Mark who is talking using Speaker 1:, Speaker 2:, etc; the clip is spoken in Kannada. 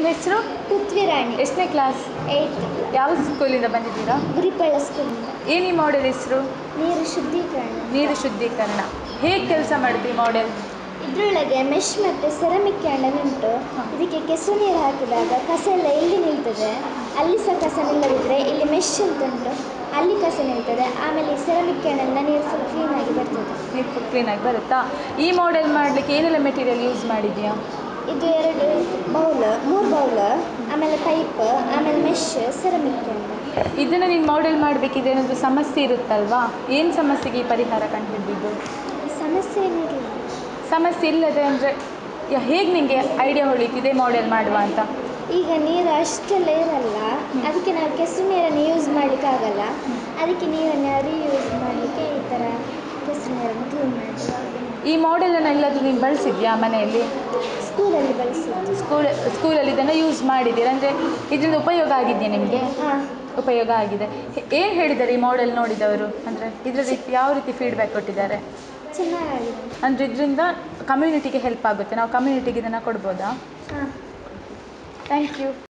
Speaker 1: ಹೆಸರು?
Speaker 2: ಪೃಥ್ವಿರಾಣಿ.
Speaker 1: ಎಷ್ಟನೇ ಕ್ಲಾಸ್?
Speaker 2: 8th.
Speaker 1: ಯಾವ ಸ್ಕೂಲಿಂದ ಬಂದಿದ್ದೀರಾ?
Speaker 2: ಗುರಿಪಳ್ಳ ಸ್ಕೂಲಿಂದ.
Speaker 1: ಏನು ಈ ಮಾಡೆಲ್ ಹೆಸರು?
Speaker 2: ನೀರು ಶುದ್ಧೀಕರಣ.
Speaker 1: ನೀರು ಶುದ್ಧೀಕರಣ. ಹೇಗೆ ಕೆಲಸ ಮಾಡುತ್ತೆ ಈ ಮಾಡೆಲ್?
Speaker 2: ಇದರೊಳಗೆ ಮೆಶ್ ಮತ್ತು ಸೆರಾಮಿಕ್ ಕ್ಯಾಂಡಲ್ ಉಂಟು. ಇದಕ್ಕೆ ಕೆಸರು ನೀರು ಹಾಕಿದಾಗ ಕಸ ಎಲ್ಲ ಇಲ್ಲಿ ನಿಲ್ತದೆ, ಅಲ್ಲಿ ಸಹ ಕಸ ನಿಲ್ಲದಿದ್ದರೆ ಇಲ್ಲಿ ಮೆಶ್ ಅಂತ ಉಂಟು, ಅಲ್ಲಿ ಕಸ ನಿಲ್ತದೆ. ಆಮೇಲೆ ಈ ಸೆರಾಮಿಕ್ ಕ್ಯಾಂಡಲ್ನ ನೀರು ಫುಲ್ ಕ್ಲೀನಾಗಿ ಬರ್ತದೆ.
Speaker 1: ನೀರು ಫುಲ್ ಕ್ಲೀನಾಗಿ ಬರುತ್ತಾ? ಈ ಮಾಡೆಲ್ ಮಾಡಲಿಕ್ಕೆ ಏನೆಲ್ಲ ಮೆಟೀರಿಯಲ್ ಯೂಸ್ ಮಾಡಿದ್ಯಾ?
Speaker 2: ಇದು 3 ಬೌಲ್, ಆಮೇಲೆ ಪೈಪ್, ಆಮೇಲೆ ಮೆಶ್, ಸೆರಾಮಿಕ್ ಕ್ಯಾಂಡಲ್.
Speaker 1: ಇದನ್ನು ನೀನು ಮಾಡೆಲ್ ಮಾಡಬೇಕಿದ್ರೆ ಏನಾದರೂ ಸಮಸ್ಯೆ ಇರುತ್ತಲ್ವಾ? ಏನು ಸಮಸ್ಯೆಗೆ ಈ ಪರಿಹಾರ ಕಂಡುಹಿಡಿದಿದ್ದು?
Speaker 2: ಸಮಸ್ಯೆ ಏನಿರಲಿಲ್ಲ.
Speaker 1: ಸಮಸ್ಯೆ ಇಲ್ಲದೆ ಅಂದರೆ ಹೇಗೆ ನಿಮಗೆ ಐಡಿಯಾ ಹೊಳೀತು ಇದೇ ಮಾಡೆಲ್ ಮಾಡುವ ಅಂತ?
Speaker 2: ಈಗ ನೀರು ಅಷ್ಟೆಲ್ಲ ಇರಲ್ಲ, ಅದಕ್ಕೆ ನಾವು ಕೆಸರು ನೀರನ್ನು ಯೂಸ್ ಮಾಡಲಿಕ್ಕಾಗಲ್ಲ. ಅದಕ್ಕೆ ನೀರನ್ನು ರೀಯೂಸ್ ಮಾಡಲಿಕ್ಕೆ ಈ ಥರ ಕೆಸರು ನೀರನ್ನು ಕ್ಲೀನ್ ಮಾಡಿ.
Speaker 1: ಈ ಮಾಡೆಲನ್ನು ಎಲ್ಲಾದರೂ ನೀನು ಬಳಸಿದ್ಯಾ ಮನೆಯಲ್ಲಿ?
Speaker 2: ಸ್ಕೂಲಲ್ಲಿ ಬಳಸಿದ್ದು.
Speaker 1: ಸ್ಕೂಲಲ್ಲಿ ಇದನ್ನು ಯೂಸ್ ಮಾಡಿದ್ದೀರಾ? ಅಂದರೆ ಇದರಿಂದ ಉಪಯೋಗ ಆಗಿದೆಯಾ ನಿಮಗೆ?
Speaker 2: ಹಾಂ,
Speaker 1: ಉಪಯೋಗ ಆಗಿದೆ. ಏನು ಹೇಳಿದ್ದಾರೆ ಈ ಮಾಡೆಲ್ ನೋಡಿದವರು? ಅಂದರೆ ಇದರ ರೀತಿ ಯಾವ ರೀತಿ ಫೀಡ್ಬ್ಯಾಕ್ ಕೊಟ್ಟಿದ್ದಾರೆ?
Speaker 2: ಚೆನ್ನಾಗಿದೆ.
Speaker 1: ಅಂದರೆ ಇದರಿಂದ ಕಮ್ಯುನಿಟಿಗೆ ಹೆಲ್ಪ್ ಆಗುತ್ತೆ, ನಾವು ಕಮ್ಯುನಿಟಿಗೆ ಇದನ್ನು ಕೊಡ್ಬೋದಾ?
Speaker 2: ಹಾಂ.
Speaker 1: Thank you.